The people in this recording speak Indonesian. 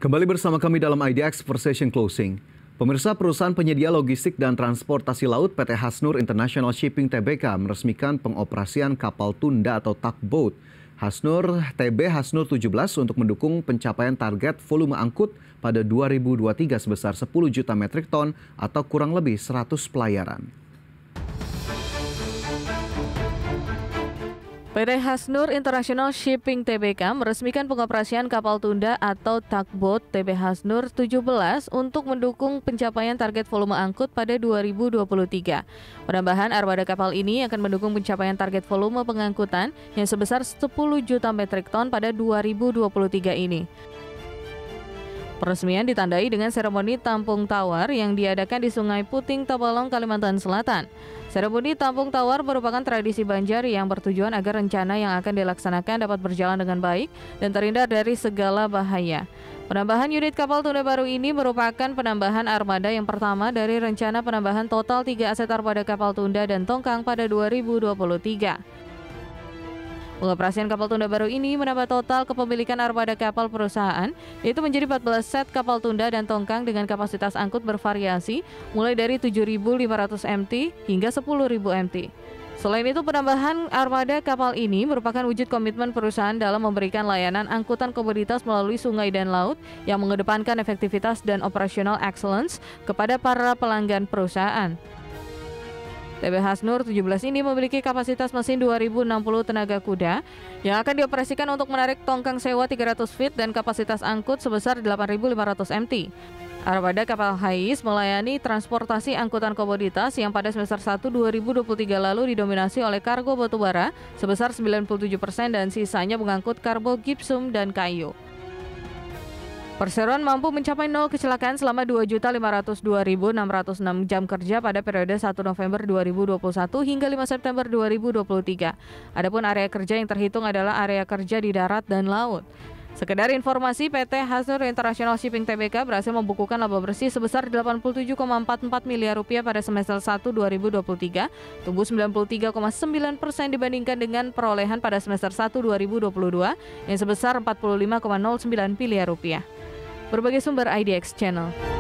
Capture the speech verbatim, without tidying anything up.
Kembali bersama kami dalam I D X Conversation Closing. Pemirsa, perusahaan penyedia logistik dan transportasi laut P T Hasnur International Shipping T B K meresmikan pengoperasian kapal tunda atau tugboat Hasnur T B Hasnur tujuh belas untuk mendukung pencapaian target volume angkut pada dua ribu dua puluh tiga sebesar sepuluh juta metrik ton atau kurang lebih seratus pelayaran. P T Hasnur International Shipping T B K meresmikan pengoperasian kapal tunda atau tugboat T B Hasnur tujuh belas untuk mendukung pencapaian target volume angkut pada dua ribu dua puluh tiga. Penambahan armada kapal ini akan mendukung pencapaian target volume pengangkutan yang sebesar sepuluh juta metrik ton pada dua ribu dua puluh tiga ini. Peresmian ditandai dengan seremoni tampung tawar yang diadakan di Sungai Puting, Tabalong, Kalimantan Selatan. Seremoni tampung tawar merupakan tradisi Banjar yang bertujuan agar rencana yang akan dilaksanakan dapat berjalan dengan baik dan terhindar dari segala bahaya. Penambahan unit kapal tunda baru ini merupakan penambahan armada yang pertama dari rencana penambahan total tiga aset armada kapal tunda dan tongkang pada dua ribu dua puluh tiga. Pengoperasian kapal tunda baru ini menambah total kepemilikan armada kapal perusahaan, yaitu menjadi empat belas set kapal tunda dan tongkang dengan kapasitas angkut bervariasi, mulai dari tujuh ribu lima ratus meter hingga sepuluh ribu meter. Selain itu, penambahan armada kapal ini merupakan wujud komitmen perusahaan dalam memberikan layanan angkutan komoditas melalui sungai dan laut yang mengedepankan efektivitas dan operational excellence kepada para pelanggan perusahaan. T B Hasnur tujuh belas ini memiliki kapasitas mesin dua ribu enam puluh tenaga kuda yang akan dioperasikan untuk menarik tongkang sewa tiga ratus feet dan kapasitas angkut sebesar delapan ribu lima ratus meter. Armada kapal Hais melayani transportasi angkutan komoditas yang pada semester satu dua ribu dua puluh tiga lalu didominasi oleh kargo batubara sebesar sembilan puluh tujuh persen dan sisanya mengangkut kargo gipsum dan kayu. Perseroan mampu mencapai nol kecelakaan selama dua juta lima ratus dua ribu enam ratus enam jam kerja pada periode satu November dua ribu dua puluh satu hingga lima September dua ribu dua puluh tiga. Adapun area kerja yang terhitung adalah area kerja di darat dan laut. Sekedar informasi, P T Hasnur International Shipping T B K berhasil membukukan laba bersih sebesar delapan puluh tujuh koma empat empat miliar rupiah pada semester satu dua ribu dua puluh tiga, tumbuh sembilan puluh tiga koma sembilan persen dibandingkan dengan perolehan pada semester satu dua ribu dua puluh dua yang sebesar empat puluh lima koma nol sembilan miliar rupiah. Berbagai sumber I D X Channel.